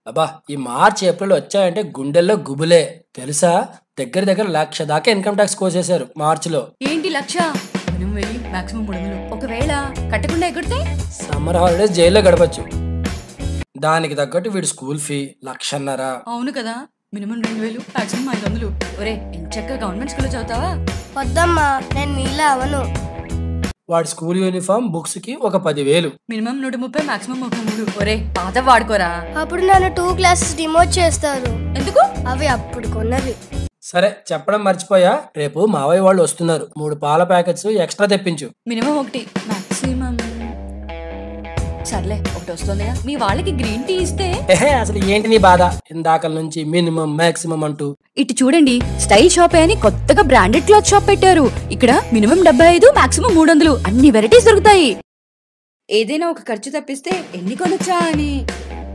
అబ్బా! ఈ March, April వచ్చాయంటే గుండెల్లో గుబులే. తెలుసా? దగ్గర దగ్గర 1,00,000 దాకా ఇన్‌కమ్ టాక్స్ కోసేశారు మార్చ్‌లో. ఏంటి 1,00,000? Minimum 1000 maximum 300. ఒకవేళ కట్టకుండా ఎగిరితే సమ్మర్ హాలిడేస్ జైల్‌లో గడపొచ్చు. దానికి తగ్గట్టు వీడి స్కూల్ ఫీ 1,50,000. అవును కదా, మినిమం 2000 మాక్సిమం 500. ఒరే ఎంచక్కా గవర్నమెంట్ స్కూల్లో చదువుతావా? వద్దమ్మా, నేను నీలా అవను. వాడి స్కూల్ యూనిఫామ్, బుక్స్‌కి ఒక 10,000. Minimum 130 maximum 300. ఒరే పాత వాడుకోరా. అప్పుడు నన్ను 2 క్లాసెస్ డిమోట్ చేస్తారు. ఎందుకు? అవి అప్పుడు కొన్నవి. సరే చెప్పడం మర్చిపోయా. రేపు మావయ్య వాళ్ళు వస్తున్నారు. 3 పాల ప్యాకెట్స్ ఎక్స్‌ట్రా తెప్పించు. Minimum 1 maximum. సర్లే ఒకటి వస్తుందిగా. మీ వాళ్ళకి గ్రీన్ టీ ఇస్తే అసలు ఏంటి నీ బాధ? ఇందాకల నుంచి మినిమం, మాక్సిమం అంటూ. ఇటు చూడండి, స్టైల్ షాప్ అని కొత్తగా బ్రాండెడ్ క్లాత్ షాప్ పెట్టారు. ఇక్కడ మినిమం 75 మాక్సిమం 300 అన్ని వెరైటీస్ దొరుకుతాయి. ఏదైనా ఒక ఖర్చు తప్పిస్తే ఎన్ని కొనొచ్చా అని